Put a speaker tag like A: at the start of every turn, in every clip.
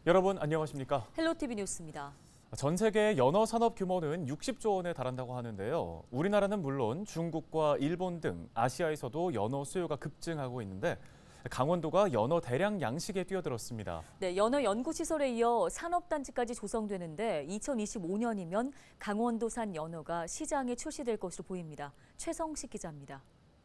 A: 여러분 안녕하십니까?
B: 헬로티비 뉴스입니다.
A: 전 세계 연어 산업 규모는 60조 원에 달한다고 하는데요. 우리나라는 물론 중국과 일본 등 아시아에서도 연어 수요가 급증하고 있는데 강원도가 연어 대량 양식에 뛰어들었습니다.
B: 네, 연어 연구시설에 이어 산업단지까지 조성되는데 2025년이면 강원도산 연어가 시장에 출시될 것으로 보입니다. 최성식 기자입니다.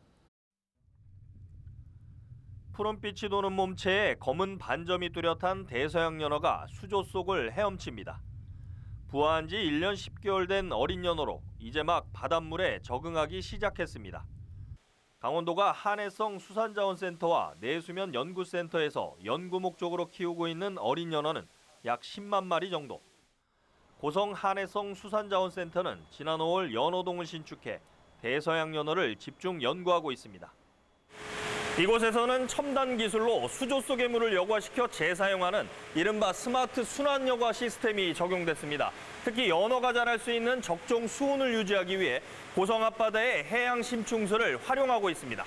C: 푸른빛이 도는 몸체에 검은 반점이 뚜렷한 대서양 연어가 수조 속을 헤엄칩니다. 부화한 지 1년 10개월 된 어린 연어로 이제 막 바닷물에 적응하기 시작했습니다. 강원도가 한해성 수산자원센터와 내수면 연구센터에서 연구 목적으로 키우고 있는 어린 연어는 약 10만 마리 정도. 고성 한해성 수산자원센터는 지난 5월 연어동을 신축해 대서양 연어를 집중 연구하고 있습니다. 이곳에서는 첨단 기술로 수조 속의 물을 여과시켜 재사용하는 이른바 스마트 순환 여과 시스템이 적용됐습니다. 특히 연어가 자랄 수 있는 적정 수온을 유지하기 위해 고성 앞바다의 해양 심충수를 활용하고 있습니다.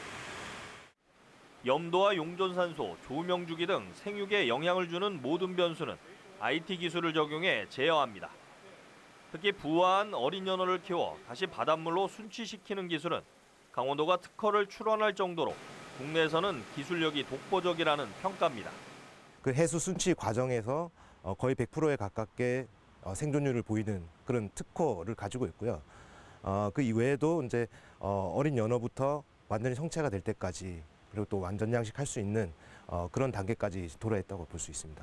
C: 염도와 용존산소, 조명주기 등 생육에 영향을 주는 모든 변수는 IT 기술을 적용해 제어합니다. 특히 부화한 어린 연어를 키워 다시 바닷물로 순치시키는 기술은 강원도가 특허를 출원할 정도로 국내에서는 기술력이 독보적이라는 평가입니다.
D: 그 해수 순치 과정에서 거의 100%에 가깝게 생존율을 보이는 그런 특허를 가지고 있고요. 그 이외에도 이제 어린 연어부터 완전히 성체가 될 때까지 그리고 또 완전 양식할 수 있는 그런 단계까지 도래했다고 볼 수 있습니다.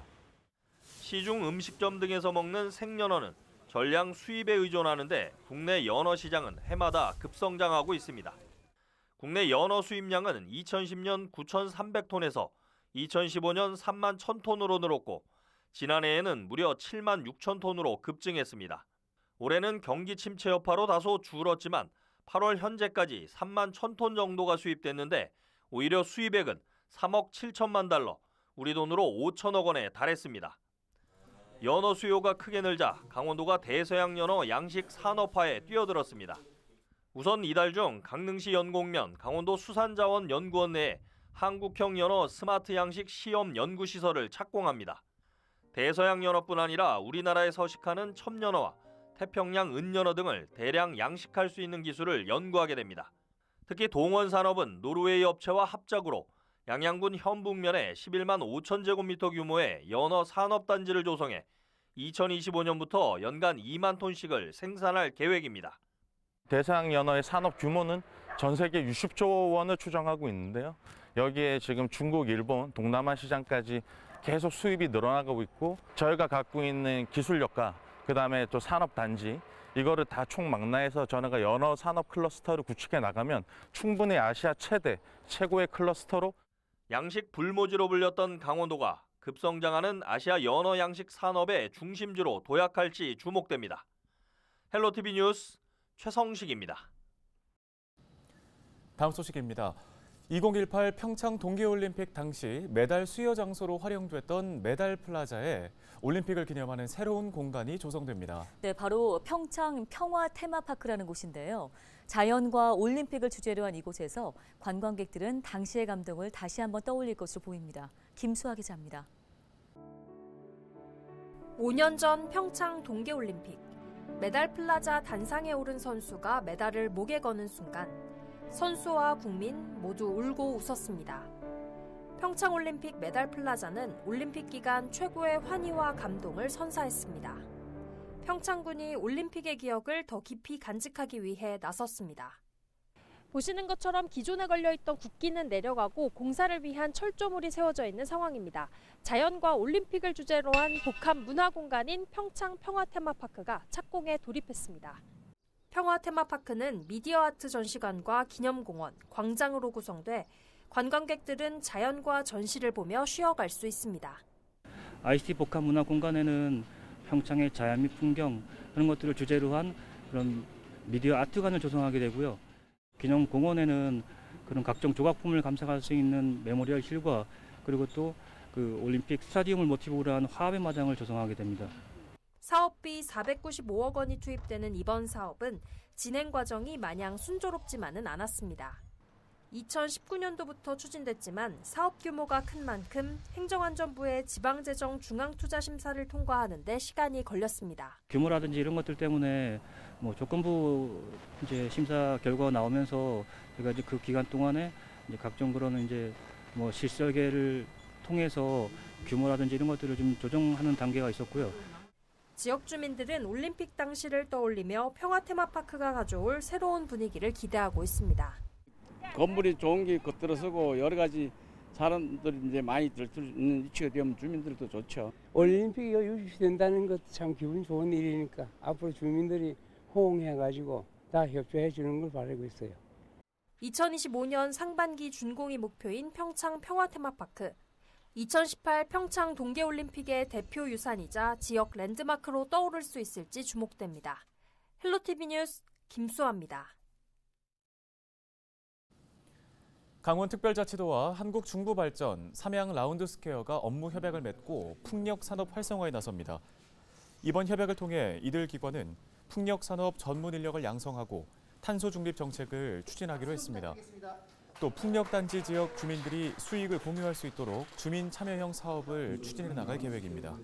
C: 시중 음식점 등에서 먹는 생연어는 전량 수입에 의존하는데 국내 연어 시장은 해마다 급성장하고 있습니다. 국내 연어 수입량은 2010년 9,300톤에서 2015년 3만 1,000톤으로 늘었고 지난해에는 무려 7만 6천 톤으로 급증했습니다. 올해는 경기 침체 여파로 다소 줄었지만 8월 현재까지 3만 1,000톤 정도가 수입됐는데 오히려 수입액은 3억 7천만 달러, 우리 돈으로 5천억 원에 달했습니다. 연어 수요가 크게 늘자 강원도가 대서양 연어 양식 산업화에 뛰어들었습니다. 우선 이달 중 강릉시 연곡면 강원도 수산자원 연구원 내에 한국형 연어 스마트 양식 시험 연구시설을 착공합니다. 대서양 연어뿐 아니라 우리나라에 서식하는 첩연어와 태평양 은연어 등을 대량 양식할 수 있는 기술을 연구하게 됩니다. 특히 동원산업은 노르웨이 업체와 합작으로 양양군 현북면에 11만 5천 제곱미터 규모의 연어 산업단지를 조성해 2025년부터 연간 2만 톤씩을 생산할 계획입니다.
E: 대서양 연어의 산업 규모는 전 세계 60조 원을 추정하고 있는데요. 여기에 지금 중국, 일본, 동남아 시장까지 계속 수입이 늘어나고 있고 저희가 갖고 있는 기술력과 그다음에 또 산업단지 이거를 다 총망라해서 저희가 연어 산업 클러스터를 구축해 나가면 충분히 아시아 최고의 클러스터로
C: 양식 불모지로 불렸던 강원도가 급성장하는 아시아 연어 양식 산업의 중심지로 도약할지 주목됩니다. 헬로티비 뉴스 최성식입니다.
A: 다음 소식입니다. 2018 평창 동계올림픽 당시 메달 수여 장소로 활용됐던 메달 플라자에 올림픽을 기념하는 새로운 공간이 조성됩니다.
B: 네, 바로 평창 평화 테마파크라는 곳인데요. 자연과 올림픽을 주제로 한 이곳에서 관광객들은 당시의 감동을 다시 한번 떠올릴 것으로 보입니다. 김수아 기자입니다.
F: 5년 전 평창 동계올림픽. 메달 플라자 단상에 오른 선수가 메달을 목에 거는 순간 선수와 국민 모두 울고 웃었습니다. 평창올림픽 메달 플라자는 올림픽 기간 최고의 환희와 감동을 선사했습니다. 평창군이 올림픽의 기억을 더 깊이 간직하기 위해 나섰습니다.
G: 보시는 것처럼 기존에 걸려있던 국기는 내려가고 공사를 위한 철조물이 세워져 있는 상황입니다. 자연과 올림픽을 주제로 한 복합 문화공간인 평창 평화테마파크가 착공에 돌입했습니다.
F: 평화테마파크는 미디어 아트 전시관과 기념공원, 광장으로 구성돼 관광객들은 자연과 전시를 보며 쉬어갈 수 있습니다.
H: ICT 복합 문화공간에는 평창의 자연 및 풍경 그런 것들을 주제로 한 그런 미디어 아트관을 조성하게 되고요. 기념공원에는 그런 각종 조각품을 감상할 수 있는 메모리얼 힐과 그리고 또 그 올림픽 스타디움을 모티브로 한 화합의 마당을 조성하게 됩니다.
F: 사업비 495억 원이 투입되는 이번 사업은 진행 과정이 마냥 순조롭지만은 않았습니다. 2019년도부터 추진됐지만 사업 규모가 큰 만큼 행정안전부의 지방재정 중앙투자심사를 통과하는 데 시간이 걸렸습니다.
H: 규모라든지 이런 것들 때문에 뭐 조건부 이제 심사 결과가 나오면서 제가 이제 그 기간 동안에 이제 각종 그런 이제 뭐 실설계를 통해서 규모라든지 이런 것들을 좀 조정하는 단계가 있었고요.
F: 지역 주민들은 올림픽 당시를 떠올리며 평화 테마파크가 가져올 새로운 분위기를 기대하고 있습니다.
I: 건물이 좋은 게 겉들어서고 여러 가지 사람들이 이제 많이 들 수 있는 위치가 되면 주민들도 좋죠.
J: 올림픽이 유치된다는 것도 참 기분 좋은 일이니까 앞으로 주민들이 호응해가지고 다 협조해 주는 걸 바라고 있어요.
F: 2025년 상반기 준공이 목표인 평창 평화 테마파크. 2018 평창 동계올림픽의 대표 유산이자 지역 랜드마크로 떠오를 수 있을지 주목됩니다. 헬로티비 뉴스 김수아입니다.
A: 강원특별자치도와 한국중부발전, 삼양 라운드스퀘어가 업무 협약을 맺고 풍력산업 활성화에 나섭니다. 이번 협약을 통해 이들 기관은 풍력산업 전문 인력을 양성하고 탄소 중립 정책을 추진하기로 했습니다. 또 풍력단지 지역 주민들이 수익을 공유할 수 있도록 주민 참여형 사업을 추진해 나갈 계획입니다.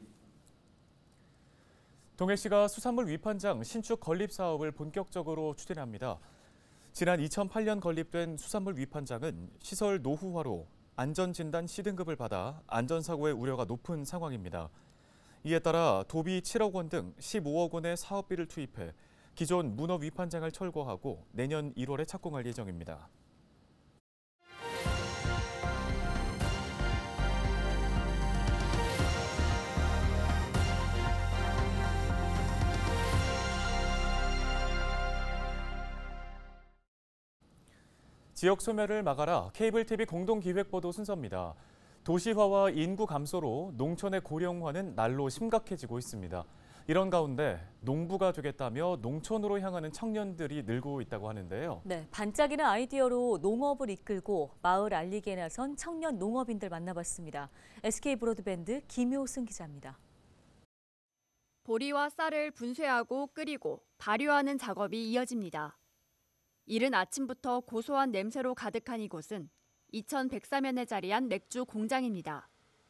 A: 동해시가 수산물 위판장 신축 건립 사업을 본격적으로 추진합니다. 지난 2008년 건립된 수산물 위판장은 시설 노후화로 안전진단 C등급을 받아 안전사고의 우려가 높은 상황입니다. 이에 따라 도비 7억 원 등 15억 원의 사업비를 투입해 기존 문어 위판장을 철거하고 내년 1월에 착공할 예정입니다. 지역 소멸을 막아라 케이블 TV 공동기획보도 순서입니다. 도시화와 인구 감소로 농촌의 고령화는 날로 심각해지고 있습니다. 이런 가운데 농부가 되겠다며 농촌으로 향하는 청년들이 늘고 있다고 하는데요.
B: 네, 반짝이는 아이디어로 농업을 이끌고 마을 알리기에 나선 청년 농업인들 만나봤습니다. SK 브로드밴드 김효승 기자입니다.
K: 보리와 쌀을 분쇄하고 끓이고 발효하는 작업이 이어집니다. 이른 아침부터 고소한 냄새로 가득한 이곳은 2103년에 자리한 맥주 공장입니다.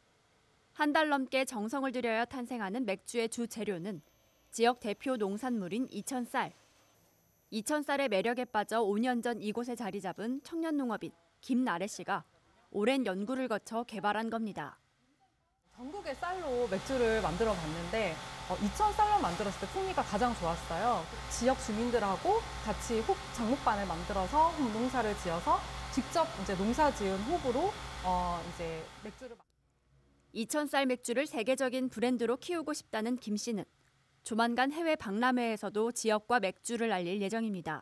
K: 한 달 넘게 정성을 들여야 탄생하는 맥주의 주 재료는 지역 대표 농산물인 이천쌀. 이천쌀의 매력에 빠져 5년 전 이곳에 자리 잡은 청년 농업인 김나래 씨가 오랜 연구를 거쳐 개발한 겁니다.
L: 전국의 쌀로 맥주를 만들어 봤는데 이천쌀로 만들었을 때 풍미가 가장 좋았어요. 지역 주민들하고 같이 장목반을 만들어서 농사를 지어서 직접 이제 농사 지은 홉으로 이제 맥주를
K: 이천쌀 맥주를 세계적인 브랜드로 키우고 싶다는 김 씨는 조만간 해외 박람회에서도 지역과 맥주를 알릴 예정입니다.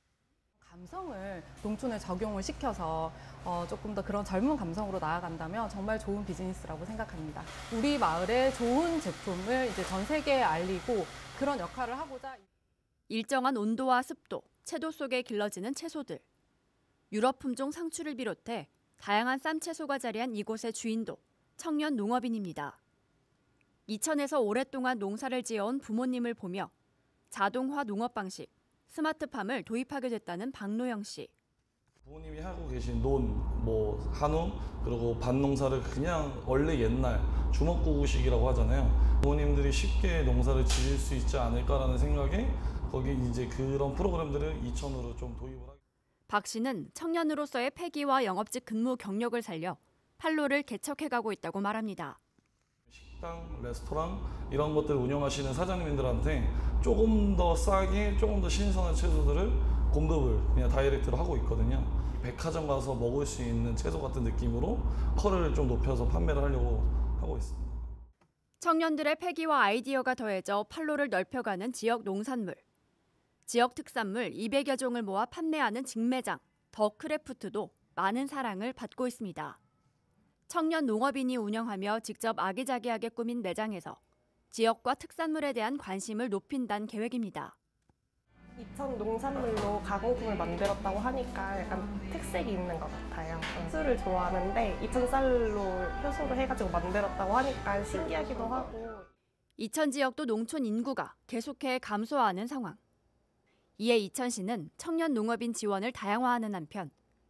L: 감성을 농촌에 적용을 시켜서 조금 더 그런 젊은 감성으로 나아간다면 정말 좋은 비즈니스라고 생각합니다. 우리 마을의 좋은 제품을 이제 전 세계에 알리고 그런 역할을 하고자.
K: 일정한 온도와 습도, 채도 속에 길러지는 채소들. 유럽 품종 상추를 비롯해 다양한 쌈채소가 자리한 이곳의 주인도 청년 농업인입니다. 이천에서 오랫동안 농사를 지어온 부모님을 보며 자동화 농업 방식, 스마트팜을 도입하게 됐다는 박노영 씨.
M: 부모님이 하고 계신 한우, 그리고 밭농사를 그냥 원래 옛날 주먹구구식이라고 하잖아요. 부모님들이 쉽게 농사를 지을 수 있지 않을까라는 생각에 거기 이제 그런 프로그램들을 이천으로 좀 도입을 하게.
K: 박 씨는 청년으로서의 패기와 영업직 근무 경력을 살려 판로를 개척해가고 있다고 말합니다.
M: 식당, 레스토랑 이런 것들 운영하시는 사장님들한테 조금 더 싸게, 조금 더 신선한 채소들을 공급을 그냥 다이렉트로 하고 있거든요. 백화점 가서 먹을 수 있는 채소 같은 느낌으로 컬을 좀 높여서 판매를 하려고 하고 있습니다.
K: 청년들의 패기와 아이디어가 더해져 판로를 넓혀가는 지역 농산물. 지역 특산물 200여 종을 모아 판매하는 직매장 더 크래프트도 많은 사랑을 받고 있습니다. 청년 농업인이 운영하며 직접 아기자기하게 꾸민 매장에서 지역과 특산물에 대한 관심을 높인다는 계획입니다.
N: 이천 농산물로 가공품을 만들었다고 하니까 약간 특색이 있는 것 같아요. 술을 좋아하는데 이천쌀로 효소를 해가지고 만들었다고 하니까 신기하기도 하고.
K: 이천 지역도 농촌 인구가 계속해 감소하는 상황. 이에 이천시는 청년 농업인 지원을 다양화하는 한편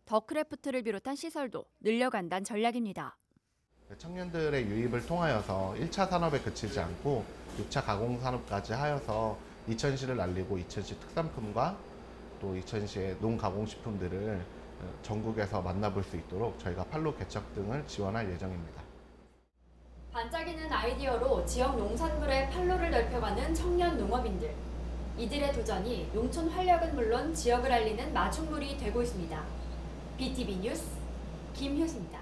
K: 더크래프트를 비롯한 시설도 늘려간다는 전략입니다.
O: 청년들의 유입을 통하여서 1차 산업에 그치지 않고 6차 가공 산업까지 하여서 이천시를 알리고 이천시 특산품과 또 이천시의 농가공식품들을 전국에서 만나볼 수 있도록 저희가 판로 개척 등을 지원할 예정입니다.
K: 반짝이는 아이디어로 지역 농산물의 판로를 넓혀가는 청년 농업인들. 이들의 도전이 농촌 활력은 물론 지역을 알리는 마중물이 되고 있습니다. BTV 뉴스 김효수입니다.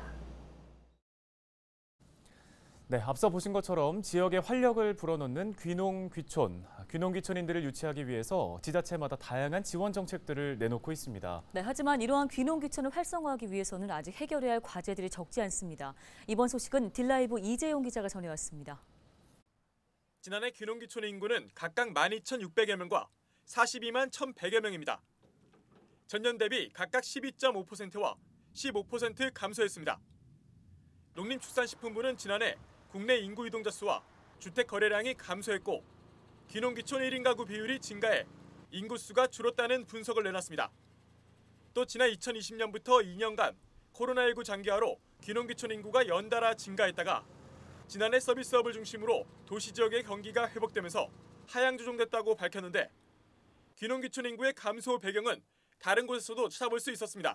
A: 네, 앞서 보신 것처럼 지역의 활력을 불어넣는 귀농귀촌. 귀농귀촌인들을 유치하기 위해서 지자체마다 다양한 지원 정책들을 내놓고 있습니다.
B: 네, 하지만 이러한 귀농귀촌을 활성화하기 위해서는 아직 해결해야 할 과제들이 적지 않습니다. 이번 소식은 딜라이브 이재용 기자가 전해왔습니다.
P: 지난해 귀농귀촌의 인구는 각각 12,600여 명과 42만 1,100여 명입니다. 전년 대비 각각 12.5%와 15% 감소했습니다. 농림축산식품부는 지난해 국내 인구 이동자 수와 주택 거래량이 감소했고 귀농귀촌 1인 가구 비율이 증가해 인구수가 줄었다는 분석을 내놨습니다. 또 지난 2020년부터 2년간 코로나19 장기화로 귀농귀촌 인구가 연달아 증가했다가 지난해 서비스업을 중심으로 도시 지역의 경기가 회복되면서 하향 조정됐다고 밝혔는데 귀농귀촌 인구의 감소 배경은 다른 곳에서도 찾아볼 수 있었습니다.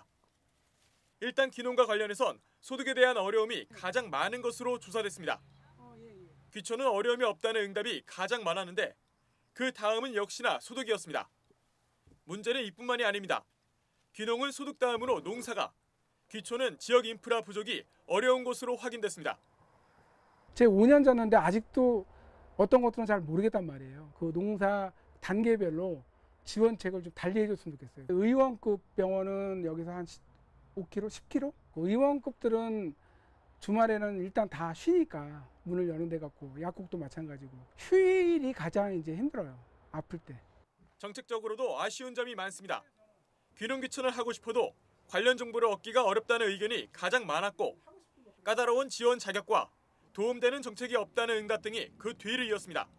P: 일단 귀농과 관련해선 소득에 대한 어려움이 가장 많은 것으로 조사됐습니다. 귀촌은 어려움이 없다는 응답이 가장 많았는데 그 다음은 역시나 소득이었습니다. 문제는 이뿐만이 아닙니다. 귀농은 소득 다음으로 농사가, 귀촌은 지역 인프라 부족이 어려운 것으로 확인됐습니다.
Q: 제 5년 전인데 아직도 어떤 것들은 잘 모르겠단 말이에요. 그 농사 단계별로 지원책을 좀 달리 해줬으면 좋겠어요. 의원급 병원은 여기서 한 5km, 10km? 의원급들은 주말에는 일단 다 쉬니까 문을 여는 데 같고 약국도 마찬가지고 휴일이 가장 이제 힘들어요. 아플 때.
P: 정책적으로도 아쉬운 점이 많습니다. 귀농귀촌을 하고 싶어도 관련 정보를 얻기가 어렵다는 의견이 가장 많았고 까다로운 지원 자격과 도움되는 정책이 없다는 응답 등이 그 뒤를 이었습니다.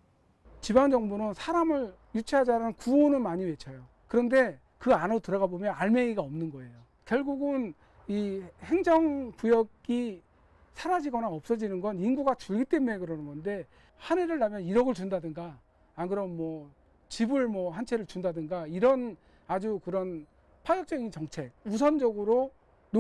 Q: 지방정부는 사람을 유치하자는 구호는 많이 외쳐요. 그런데 그 안으로 들어가 보면 알맹이가 없는 거예요. 결국은 이 행정구역이 사라지거나 없어지는 건 인구가 줄기 때문에 그러는 건데 한 해를 나면 1억을 준다든가 안 그러면 뭐 집을 뭐 한 채를 준다든가 이런 아주 그런 파격적인 정책 우선적으로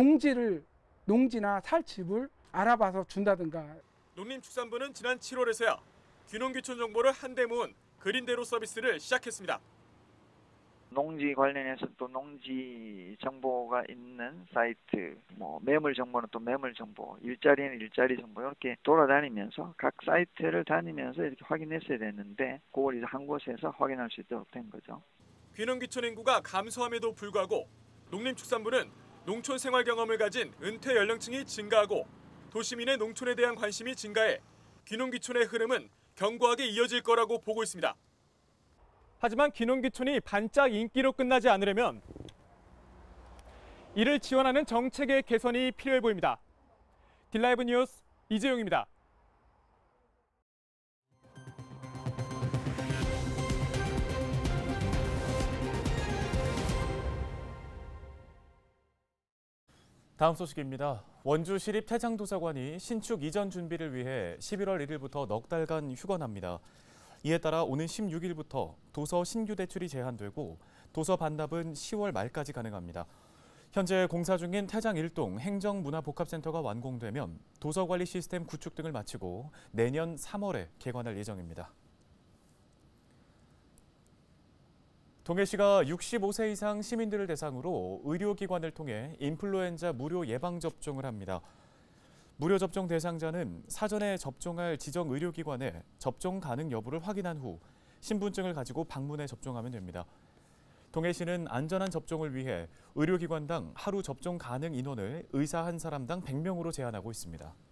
Q: 농지나 살 집을 알아봐서 준다든가.
P: 농림축산부는 지난 7월에서야 귀농귀촌 정보를 한데 모은 그린대로 서비스를 시작했습니다.
R: 농지 관련해서 또 농지 정보가 있는 사이트, 뭐 매물 정보는 또 매물 정보, 일자리는 일자리 정보 이렇게 돌아다니면서 각 사이트를 다니면서 이렇게 확인했어야 됐는데 그걸 이제 한 곳에서 확인할 수 있도록 된 거죠.
P: 귀농귀촌 인구가 감소함에도 불구하고 농림축산부는 농촌 생활 경험을 가진 은퇴 연령층이 증가하고 도시민의 농촌에 대한 관심이 증가해 귀농귀촌의 흐름은 견고하게 이어질 거라고 보고 있습니다. 하지만 귀농귀촌이 반짝 인기로 끝나지 않으려면 이를 지원하는 정책의 개선이 필요해 보입니다. 딜라이브 뉴스 이재용입니다.
A: 다음 소식입니다. 원주시립 태장도서관이 신축 이전 준비를 위해 11월 1일부터 넉 달간 휴관합니다. 이에 따라 오는 16일부터 도서 신규 대출이 제한되고 도서 반납은 10월 말까지 가능합니다. 현재 공사 중인 태장 1동 행정문화복합센터가 완공되면 도서관리 시스템 구축 등을 마치고 내년 3월에 개관할 예정입니다. 동해시가 65세 이상 시민들을 대상으로 의료기관을 통해 인플루엔자 무료 예방접종을 합니다. 무료 접종 대상자는 사전에 접종할 지정 의료기관에 접종 가능 여부를 확인한 후 신분증을 가지고 방문해 접종하면 됩니다. 동해시는 안전한 접종을 위해 의료기관당 하루 접종 가능 인원을 의사 한 사람당 100명으로 제한하고 있습니다.